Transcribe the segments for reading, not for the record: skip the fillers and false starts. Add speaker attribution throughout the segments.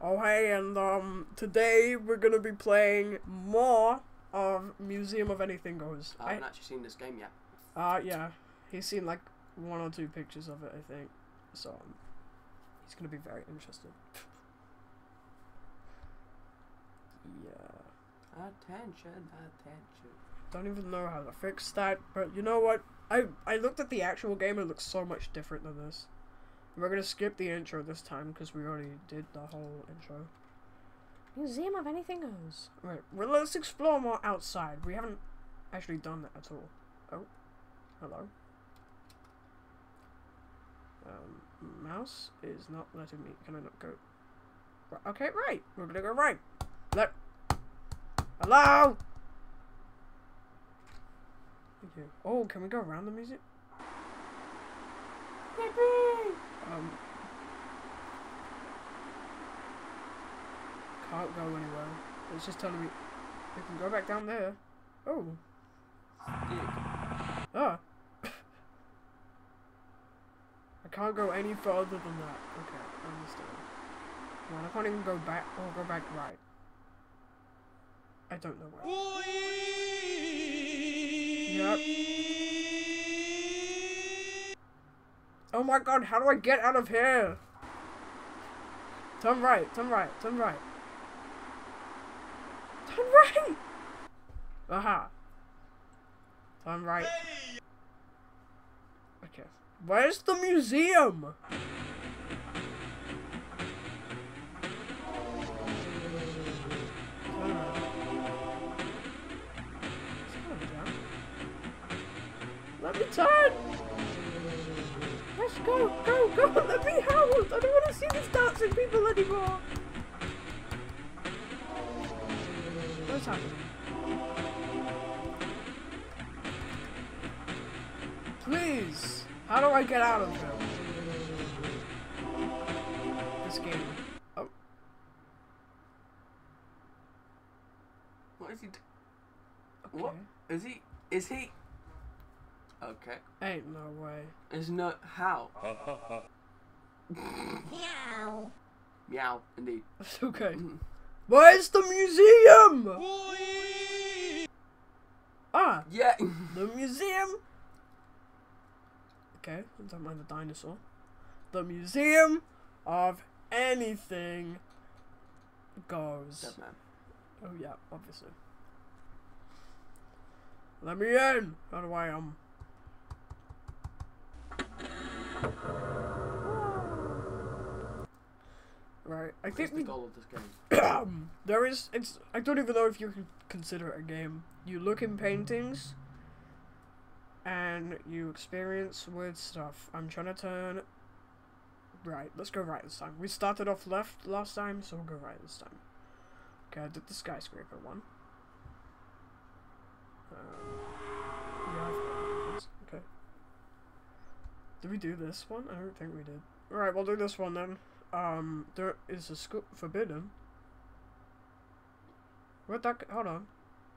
Speaker 1: Oh hey, and today we're gonna be playing more of Museum of Anything Goes.
Speaker 2: I haven't actually seen this game yet.
Speaker 1: Yeah. He's seen like 1 or 2 pictures of it, I think. So, he's gonna be very interested. Yeah.
Speaker 2: Attention.
Speaker 1: Don't even know how to fix that, but you know what? I looked at the actual game and it looks so much different than this. We're gonna skip the intro this time because we already did the whole intro. Museum of Anything Goes. Right, well, let's explore more outside. We haven't actually done that at all. Oh, hello. Mouse is not letting me. Can I not go? Okay, right. We're gonna go right. Hello. Thank you. Oh, can we go around the museum? Can't go anywhere. It's just telling me we can go back down there. Oh. Ah. I can't go any further than that. Okay, I understand. Come on, I can't even go back. Oh, go back right. I don't know where. Yep. Oh my god, how do I get out of here? Turn right, turn right, turn right. Turn right! Aha. Turn right. Okay. Where's the museum? Let me turn! Let's go, go! Let me out! I don't want to see these dancing people anymore! What's happening? Please! How do I get out of here? This game. Oh.
Speaker 2: What is he
Speaker 1: Okay.
Speaker 2: What? Is he? Okay.
Speaker 1: Ain't no way.
Speaker 2: There's no... How?
Speaker 3: Meow.
Speaker 2: Meow, indeed.
Speaker 1: Okay. Where's the museum? Ah!
Speaker 2: Yeah!
Speaker 1: The museum? Okay, don't mind the dinosaur. The Museum of Anything Goes.
Speaker 2: Dead man.
Speaker 1: Oh yeah, obviously. Let me in! How do I, Right, I
Speaker 2: What's
Speaker 1: think
Speaker 2: the
Speaker 1: we...
Speaker 2: goal of this game?
Speaker 1: there is... I don't even know if you could consider it a game. You look in paintings, and you experience weird stuff. I'm trying to turn... Right, let's go right this time. We started off left last time, so we'll go right this time. Okay, I did the skyscraper one. Yeah, I've got this. Okay. Did we do this one? I don't think we did. Alright, we'll do this one then. There is a school forbidden. What that? Hold on.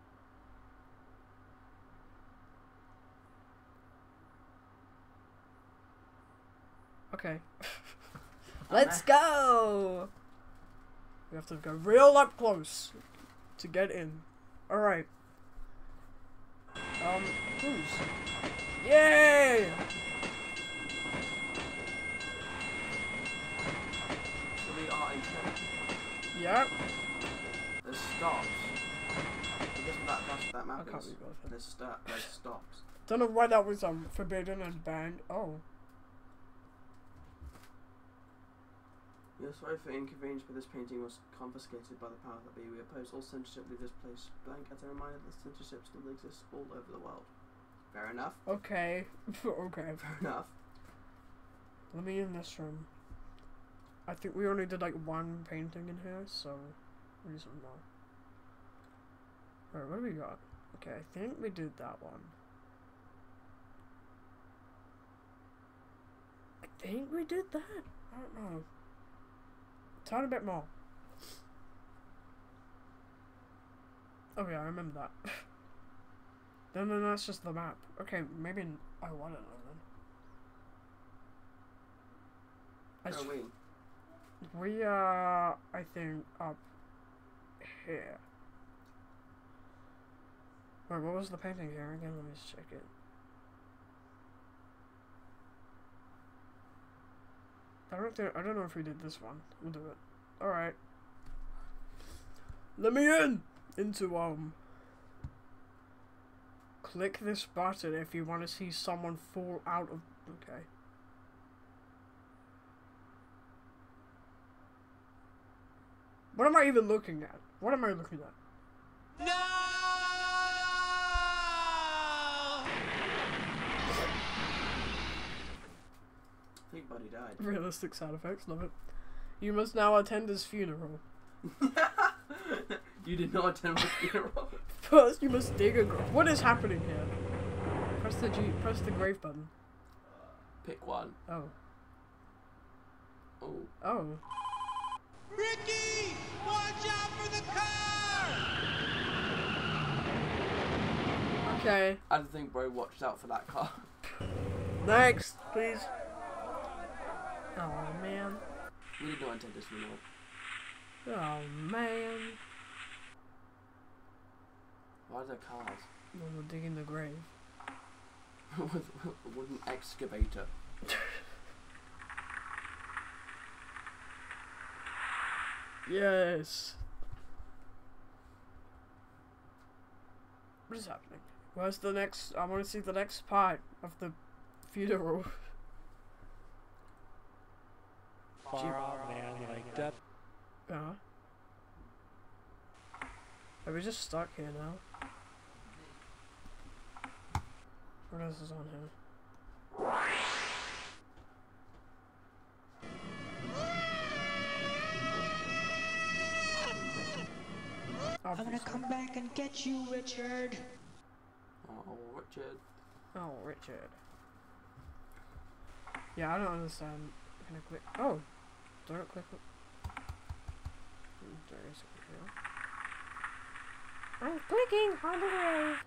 Speaker 1: Okay. Let's go! We have to go real up close to get in. Alright. Who's? Yay!
Speaker 2: So we are in trouble.
Speaker 1: Yep.
Speaker 2: There's stops. I guess that map
Speaker 1: I can't
Speaker 2: is.
Speaker 1: be bothered.
Speaker 2: There's stops.
Speaker 1: Don't know why that was forbidden and banned. Oh.
Speaker 2: We are sorry for inconvenience, but this painting was confiscated by the powers that be. We oppose all censorship. Leave this place blank as a reminder that censorship still exists all over the world. Fair enough.
Speaker 1: Okay. Okay.
Speaker 2: Fair enough.
Speaker 1: Let me in this room. I think we only did like 1 painting in here, so we need some more. Alright, what do we got? Okay, I think we did that one. I think we did that. I don't know. Tiny bit more. Oh yeah, I remember that. Then that's just the map. Okay, maybe I want it then.
Speaker 2: Halloween.
Speaker 1: We are, I think, up here. Wait, what was the painting here again? Let me just check it. I don't know if we did this one. We'll do it. Alright. Let me in! Into, click this button if you want to see someone fall out of... Okay. What am I even looking at? What am I looking at?
Speaker 3: No!
Speaker 2: I think Buddy died.
Speaker 1: Realistic sound effects, love it. You must now attend his funeral.
Speaker 2: You did not attend my funeral.
Speaker 1: First, you must dig a grave. What is happening here? Press the grave button.
Speaker 2: Pick one.
Speaker 1: Oh.
Speaker 2: Oh.
Speaker 1: Oh.
Speaker 3: Ricky! Watch out for the car!
Speaker 1: Okay.
Speaker 2: I don't think bro watched out for that car.
Speaker 1: Next, please. Oh man.
Speaker 2: We did not attend this funeral.
Speaker 1: Oh man.
Speaker 2: Why are there cars?
Speaker 1: No, we're digging the grave.
Speaker 2: with an excavator.
Speaker 1: Yes. What is happening? Where's the next? I want to see the next part of the funeral.
Speaker 4: Far off, man, like that.
Speaker 1: Yeah. Are we just stuck here now? What else is on here?
Speaker 5: I'm gonna come back and get you, Richard.
Speaker 2: Oh, Richard.
Speaker 1: Oh, Richard. Yeah, I don't understand. Can I click? Oh! Don't click it. There is a here. I'm clicking on the grave!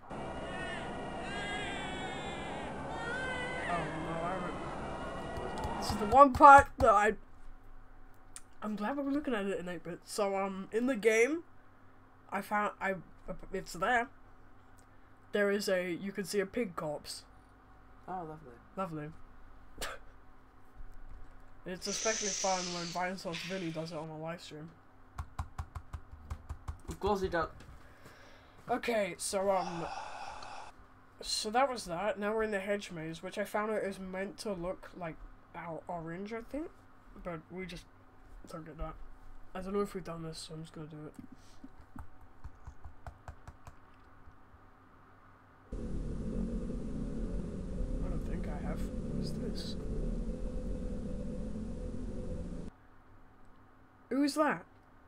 Speaker 1: Oh no, this is the one part that I'm glad we were looking at it in 8-bit. So, in the game, I found, it's there. There is you can see a pig corpse.
Speaker 2: Oh, lovely.
Speaker 1: Lovely. It's especially fun when Vinesauce Vinny does it on a live stream.
Speaker 2: Of course he does.
Speaker 1: Okay, so so that was that. Now we're in the hedge maze, which I found out is meant to look like orange, I think, but we just don't get that. I don't know if we've done this, so I'm just gonna do it. I don't think I have. What is this? Who is that?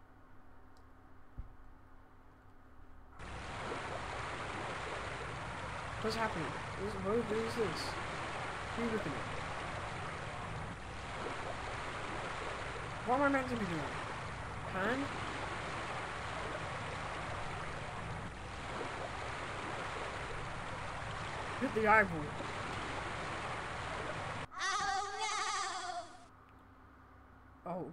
Speaker 1: What's happening? What is this? Who are you looking at? What am I meant to be doing? Pan? Hit the eyeball. Oh.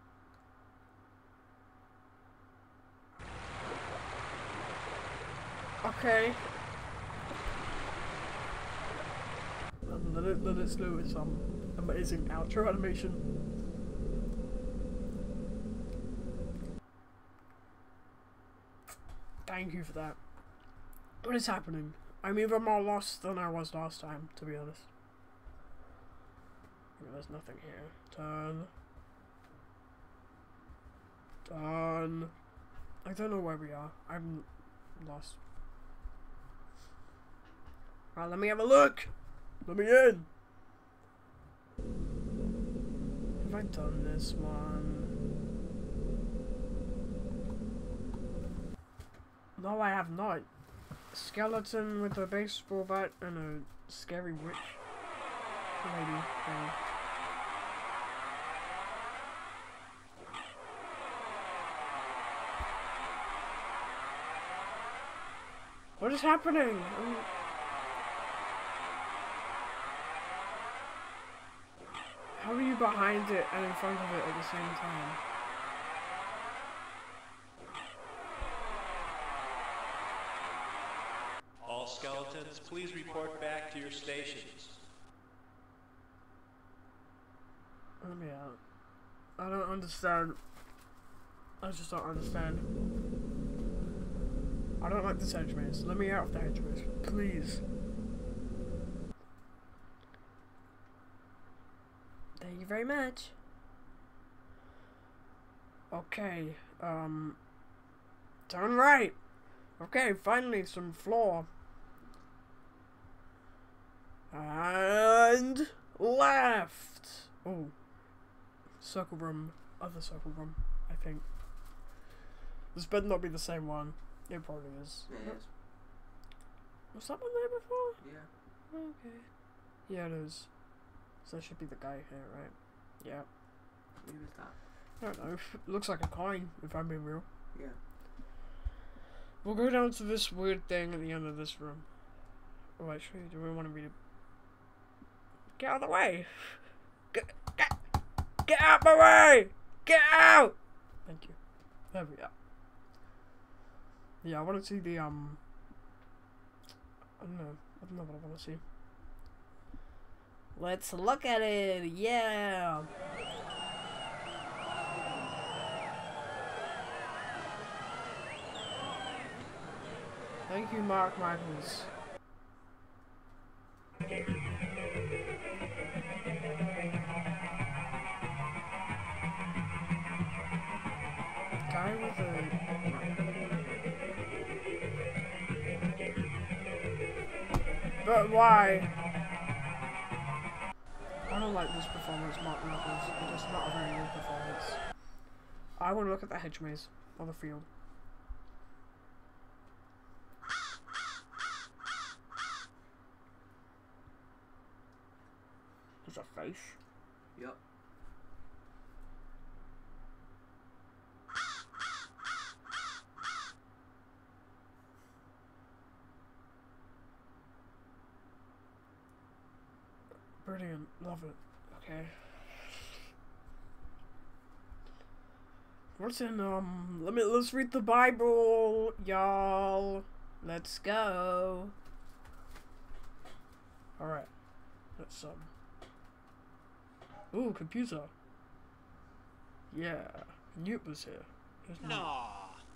Speaker 1: Okay. Let it slow with some amazing outro animation. Thank you for that. What is happening? I'm even more lost than I was last time, to be honest. There's nothing here. Turn. Done. I don't know where we are. I'm lost. Right, let me have a look. Let me in. Have I done this one? No, I have not. Skeleton with a baseball bat and a scary witch lady thing. What is happening? How are you behind it and in front of it at the same time.
Speaker 4: All skeletons, please report back to your stations.
Speaker 1: Let me out. I don't understand. I just don't understand. I don't like this hedge maze. Let me out of the hedge maze, please. Thank you very much. Okay, turn right. Okay, finally some floor. And left. Oh, circle room, other circle room, I think. This better not be the same one. It probably is.
Speaker 2: Yeah, it is.
Speaker 1: Was that one there before?
Speaker 2: Yeah.
Speaker 1: Okay. Yeah, it is. So that should be the guy here, right? Yeah.
Speaker 2: Who is that?
Speaker 1: I don't know. Looks like a coin, if I'm being real.
Speaker 2: Yeah.
Speaker 1: We'll go down to this weird thing at the end of this room. Oh, actually, do we want to read it? Get out of the way! Get out my way! Get out! Thank you. There we go. Yeah, I want to see the, I don't know what I want to see. Let's look at it! Yeah! Thank you, Mark Michaels. Guy with a... But why? I don't like this performance, Mark Michaels. It is not a very good performance. I want to look at the hedge maze or the field. There's a face.
Speaker 2: Yep.
Speaker 1: Brilliant. Love it. Okay. What's in, let's read the Bible, y'all. Let's go. Alright. Let's, ooh, computer. Yeah. Newt was here. Here's Newt.
Speaker 4: No.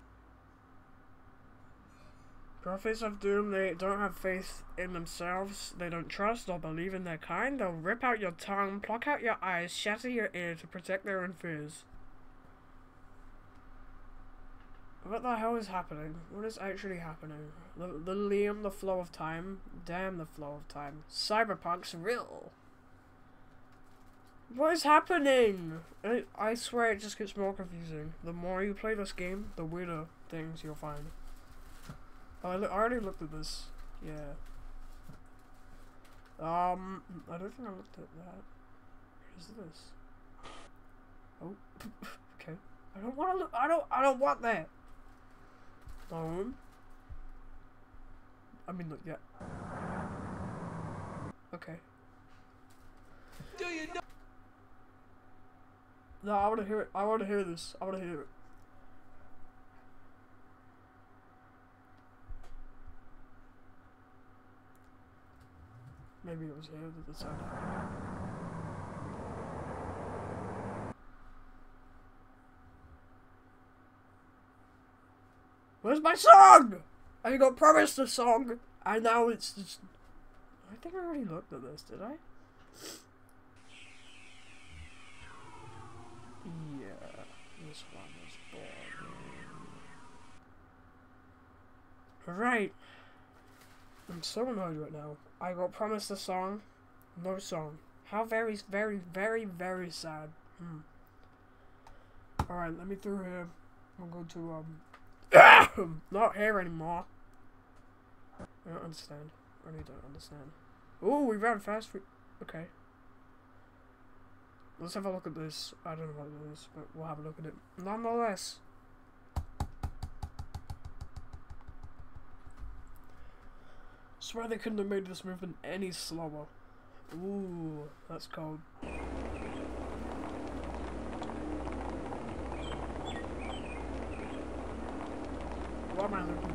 Speaker 1: Prophets of doom, they don't have faith in themselves, they don't trust or believe in their kind, they'll rip out your tongue, pluck out your eyes, shatter your ear to protect their own fears. What the hell is happening? What is actually happening? The Liam, the flow of time? Damn the flow of time. Cyberpunk's real. What is happening? I swear it just gets more confusing. The more you play this game, the weirder things you'll find. Oh, I already looked at this. Yeah. I don't think I looked at that. What is this? Oh, okay. I don't want to look. I don't want that. No. I mean, look, yeah. Okay.
Speaker 3: Do you know?
Speaker 1: No, I want to hear it. I want to hear this. I want to hear it. Maybe it was here that the sound happened. Where's my song? I got promised a song, and now it's just... I think I already looked at this, did I? Yeah, this one is boring. Right. I'm so annoyed right now. I got promised a song, no song. How very, very, very, very sad. Alright, let me through here. I'll go to, not here anymore. I don't understand. I really don't understand. Ooh, we ran fast. Okay. Let's have a look at this. I don't know what it is, but we'll have a look at it. Nonetheless. Swear they couldn't have made this movement any slower. Ooh, that's cold. am I looking?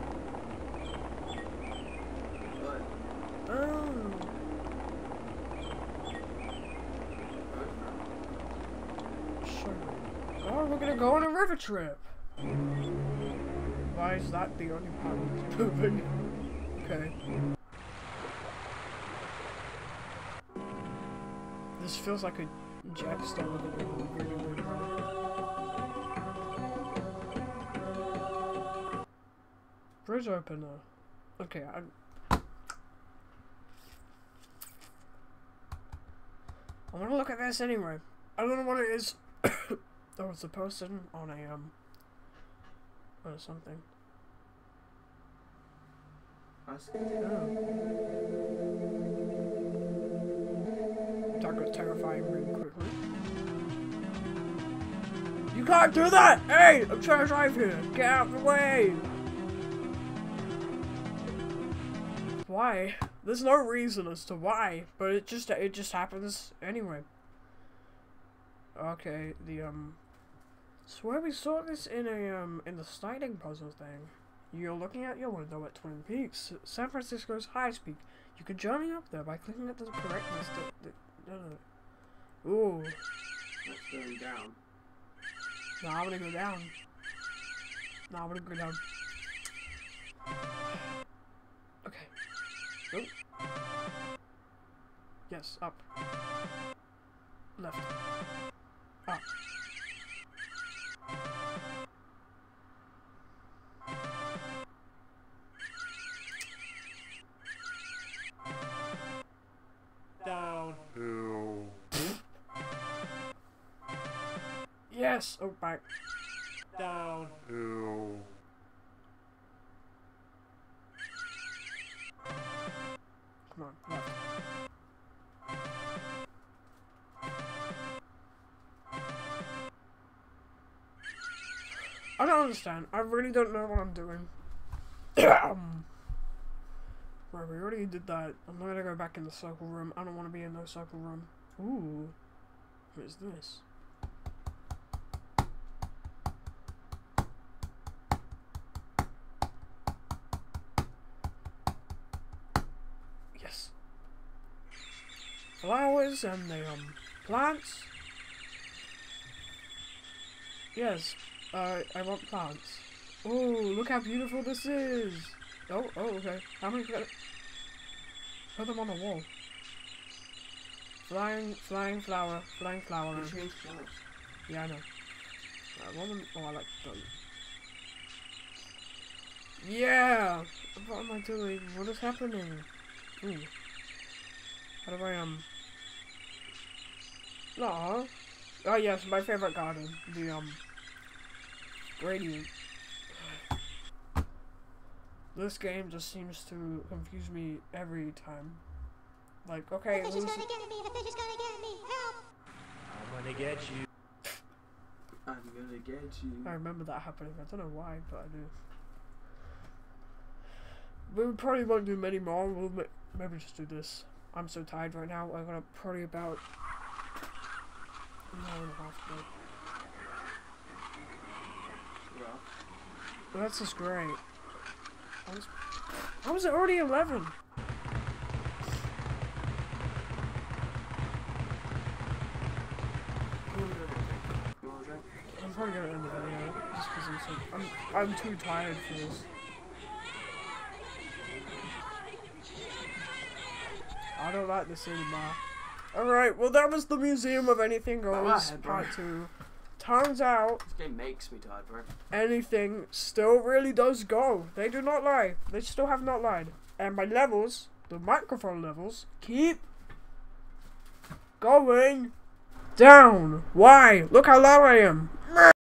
Speaker 2: But
Speaker 1: Oh. Sure. Oh, we're gonna go on a river trip. Why is that the only part that's moving? Okay. This feels like a jetstone with a really weird run. Bridge opener. Okay, I want to look at this anyway. I don't know what it is. Oh, it's a person on a or something.
Speaker 2: I see.
Speaker 1: Oh. That got terrifying really quickly. You can't do that! Hey! I'm trying to drive here! Get out of the way! Why? There's no reason as to why, but it just happens anyway. Okay, swear we saw this in in the sliding puzzle thing. You're looking out your window at Twin Peaks, San Francisco's highest peak. You can journey up there by clicking at the correctness Ooh.
Speaker 2: That's going down.
Speaker 1: No, I'm gonna go down. No, I'm gonna go down. Okay. Oh. Yes, up. Left. Up.
Speaker 4: Down.
Speaker 1: Yes! Oh, back.
Speaker 4: Down.
Speaker 1: Come on, left. I don't understand. I really don't know what I'm doing. Right, we already did that. I'm not gonna go back in the circle room. I don't want to be in no circle room. Ooh. What is this? Yes. Flowers and the, plants? Yes. I want plants. Oh, look how beautiful this is! Oh, okay. How many got it? Put them on the wall. Flying flower.
Speaker 2: You change flowers.
Speaker 1: Yeah, I know. One of them, oh, I like those. Yeah! What am I doing? What is happening? Ooh. How do I, no. Oh, yes, my favorite garden. The, gradient. This game just seems to confuse me every time. Like, okay,
Speaker 5: The fish is gonna get me, the fish is gonna get me, help!
Speaker 4: I'm gonna get you.
Speaker 2: I'm gonna get you.
Speaker 1: I remember that happening. I don't know why, but I do. We probably won't do many more. We'll maybe just do this. I'm so tired right now. I got probably about an hour and a half to go.
Speaker 2: Well,
Speaker 1: That's just great. How was it already 11? I'm probably gonna end the video just because I'm too tired for this. I don't like this anymore. Alright, well that was the Museum of Anything Goes Part 2. Turns out,
Speaker 2: this game makes me tired, bro.
Speaker 1: anything still really does go. They do not lie. They still have not lied. And my levels, the microphone levels, keep going down. Why? Look how loud I am.